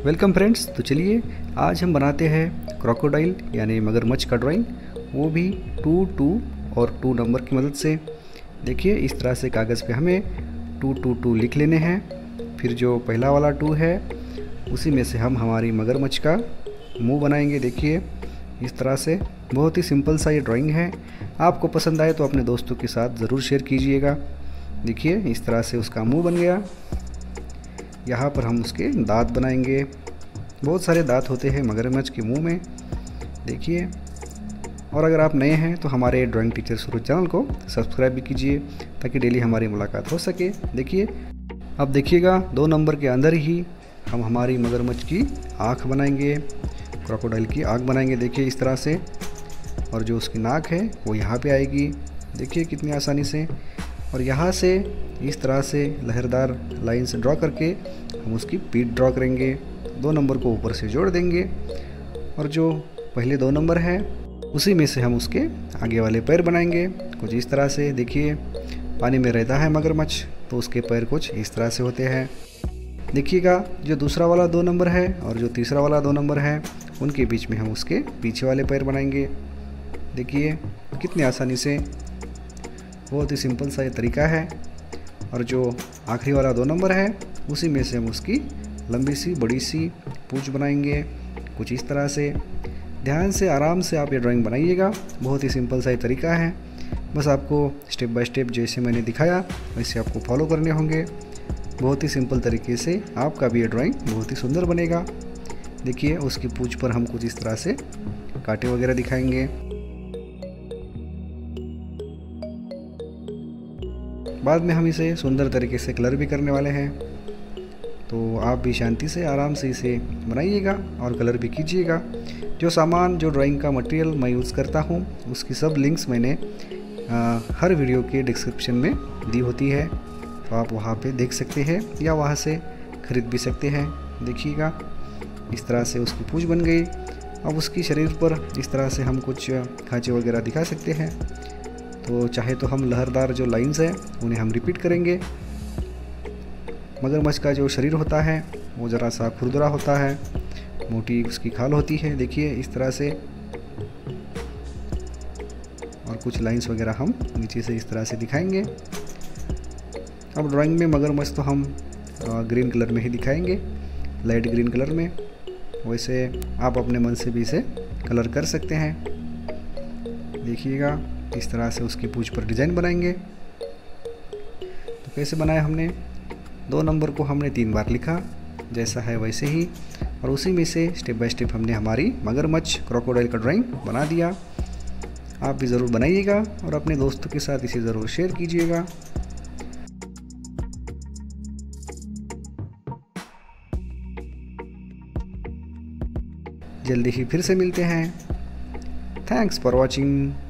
Welcome friends. तो चलिए आज हम बनाते हैं क्रोकोडाइल यानी मगरमच्छ का ड्राइंग, वो भी 2 और 2 नंबर की मदद से। देखिए इस तरह से कागज़ पे हमें 2 लिख लेने हैं। फिर जो पहला वाला 2 है उसी में से हम हमारी मगरमच्छ का मुंह बनाएंगे। देखिए इस तरह से बहुत ही सिंपल सा ये ड्राइंग है। आपको पसंद आए तो अपने दोस्तों के साथ ज़रूर शेयर कीजिएगा। देखिए इस तरह से उसका मुंह बन गया। यहाँ पर हम उसके दांत बनाएंगे। बहुत सारे दांत होते हैं मगरमच्छ के मुंह में, देखिए। और अगर आप नए हैं तो हमारे ड्राइंग टीचर सूरज चैनल को सब्सक्राइब भी कीजिए ताकि डेली हमारी मुलाकात हो सके। देखिए अब देखिएगा 2 नंबर के अंदर ही हम हमारी मगरमच्छ की आँख बनाएंगे, क्रोकोडाइल की आँख बनाएंगे। देखिए इस तरह से, और जो उसकी नाक है वो यहाँ पे आएगी। देखिए कितनी आसानी से। और यहाँ से इस तरह से लहरदार लाइन से ड्रॉ करके हम उसकी पीठ ड्रॉ करेंगे। 2 नंबर को ऊपर से जोड़ देंगे और जो पहले 2 नंबर है उसी में से हम उसके आगे वाले पैर बनाएंगे कुछ इस तरह से। देखिए पानी में रहता है मगरमच्छ तो उसके पैर कुछ इस तरह से होते हैं। देखिएगा जो दूसरा वाला 2 नंबर है और जो तीसरा वाला 2 नंबर है उनके बीच में हम उसके पीछे वाले पैर बनाएंगे। देखिए कितनी आसानी से, बहुत ही सिंपल सा ये तरीका है। और जो आखिरी वाला 2 नंबर है उसी में से हम उसकी लंबी सी बड़ी सी पूंछ बनाएंगे कुछ इस तरह से। ध्यान से आराम से आप ये ड्राइंग बनाइएगा। बहुत ही सिंपल सा ये तरीका है। बस आपको स्टेप बाय स्टेप जैसे मैंने दिखाया वैसे आपको फॉलो करने होंगे। बहुत ही सिंपल तरीके से आपका भी ये ड्राइंग बहुत ही सुंदर बनेगा। देखिए उसकी पूंछ पर हम कुछ इस तरह से कांटे वगैरह दिखाएंगे। बाद में हम इसे सुंदर तरीके से कलर भी करने वाले हैं, तो आप भी शांति से आराम से इसे बनाइएगा और कलर भी कीजिएगा। जो सामान, जो ड्राइंग का मटेरियल मैं यूज़ करता हूँ उसकी सब लिंक्स मैंने हर वीडियो के डिस्क्रिप्शन में दी होती है, तो आप वहाँ पे देख सकते हैं या वहाँ से ख़रीद भी सकते हैं। देखिएगा इस तरह से उसकी पूंछ बन गई। अब उसकी शरीर पर इस तरह से हम कुछ खांचे वगैरह दिखा सकते हैं। तो चाहे तो हम लहरदार जो लाइंस हैं उन्हें हम रिपीट करेंगे। मगरमच्छ का जो शरीर होता है वो ज़रा सा खुरदरा होता है, मोटी उसकी खाल होती है। देखिए इस तरह से, और कुछ लाइंस वगैरह हम नीचे से इस तरह से दिखाएंगे। अब ड्राइंग में मगरमच्छ तो हम ग्रीन कलर में ही दिखाएंगे, लाइट ग्रीन कलर में। वैसे आप अपने मन से भी इसे कलर कर सकते हैं। देखिएगा इस तरह से उसकी पूंछ पर डिज़ाइन बनाएंगे। तो कैसे बनाया हमने, 2 नंबर को हमने 3 बार लिखा जैसा है वैसे ही, और उसी में से स्टेप बाय स्टेप हमने हमारी मगरमच्छ क्रोकोडाइल का ड्राइंग बना दिया। आप भी ज़रूर बनाइएगा और अपने दोस्तों के साथ इसे ज़रूर शेयर कीजिएगा। जल्दी ही फिर से मिलते हैं। Thanks for watching.